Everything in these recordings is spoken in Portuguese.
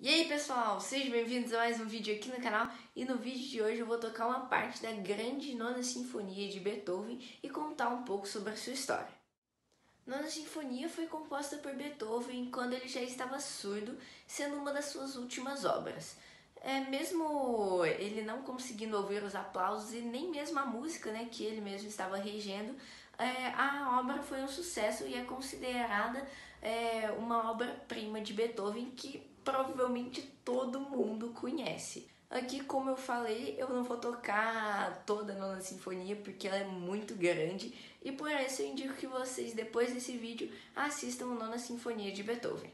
E aí pessoal, sejam bem-vindos a mais um vídeo aqui no canal. E no vídeo de hoje eu vou tocar uma parte da Grande Nona Sinfonia de Beethoven e contar um pouco sobre a sua história. Nona Sinfonia foi composta por Beethoven quando ele já estava surdo, sendo uma das suas últimas obras. Mesmo ele não conseguindo ouvir os aplausos e nem mesmo a música, que ele mesmo estava regendo, a obra foi um sucesso e é considerada uma obra-prima de Beethoven que provavelmente todo mundo conhece. Aqui, como eu falei, eu não vou tocar toda a Nona Sinfonia porque ela é muito grande e por isso eu indico que vocês, depois desse vídeo, assistam a Nona Sinfonia de Beethoven.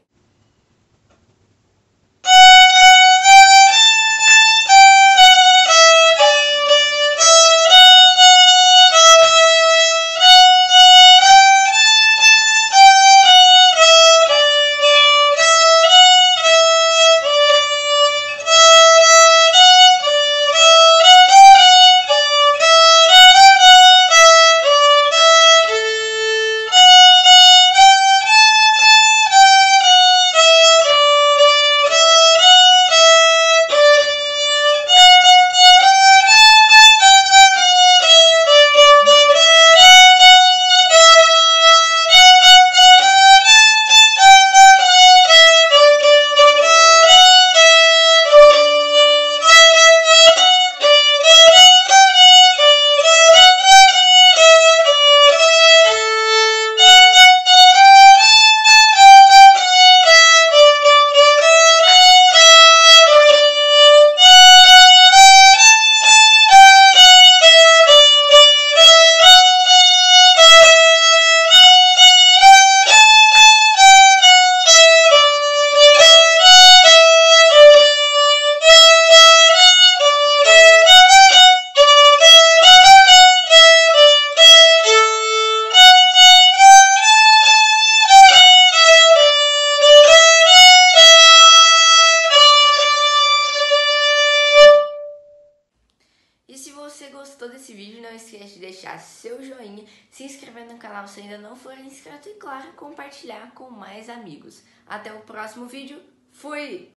E se você gostou desse vídeo, não esquece de deixar seu joinha, se inscrever no canal se ainda não for inscrito e, claro, compartilhar com mais amigos. Até o próximo vídeo. Fui!